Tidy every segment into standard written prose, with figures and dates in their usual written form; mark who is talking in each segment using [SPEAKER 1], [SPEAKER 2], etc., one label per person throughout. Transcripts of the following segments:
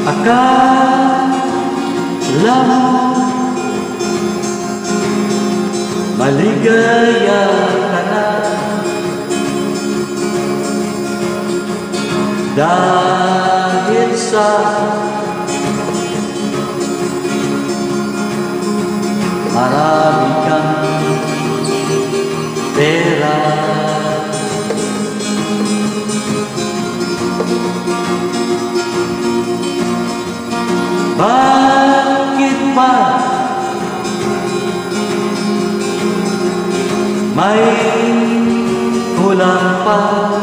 [SPEAKER 1] Akala mo maligaya ka na dahil sa marami kang pera. Bakit ba may kulang pa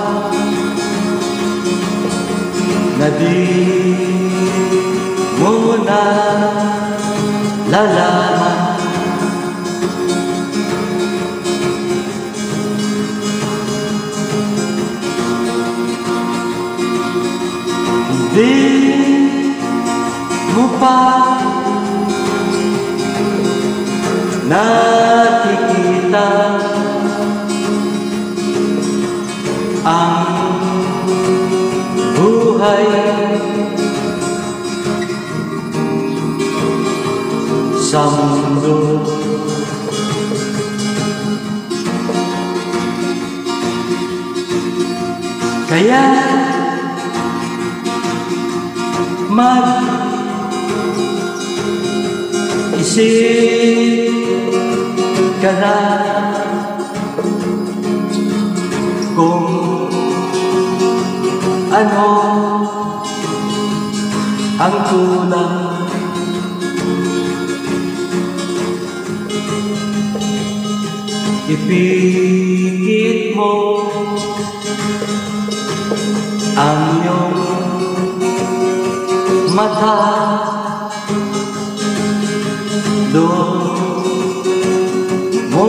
[SPEAKER 1] na di mo na lalaman? Hindi mo pa nakikita ang buhay sa mundo. Kaya mag-isip ka na kung ano ang kulang. Ipigit mo ang iyong mata, doon mo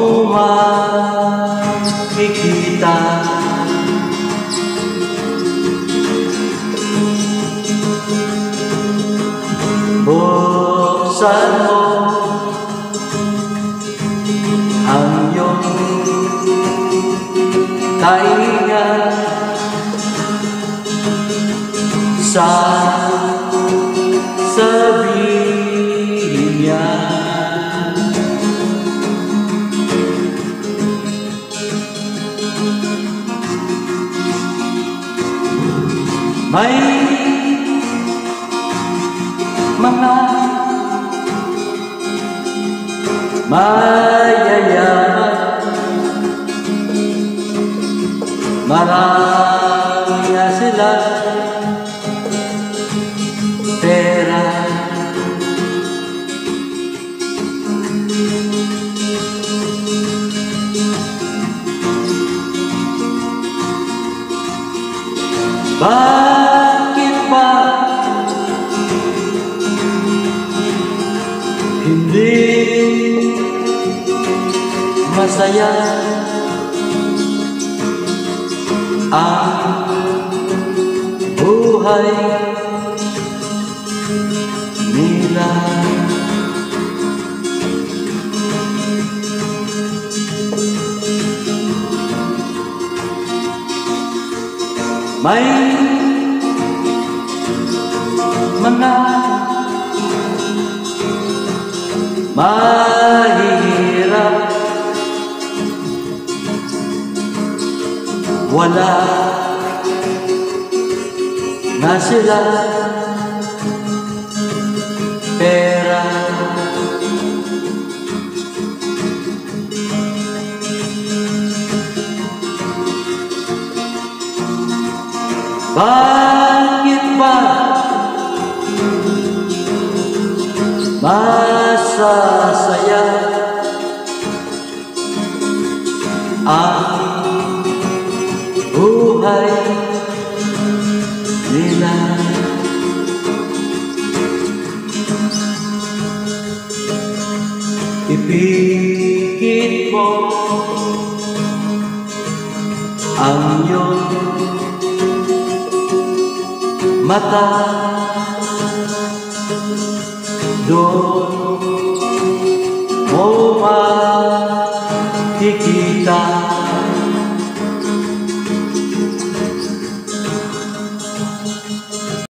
[SPEAKER 1] makikita buksan mo ang iyong tainga sa sabihin niya. May mga mayayaman, marami na sila pera. Bakit ba hindi masaya ang buhay nila? May mga mahihirap, wala na sila pera. Bakit ba masasaya ang buhay nila? Ipigit mo ang iyong mata, doon mo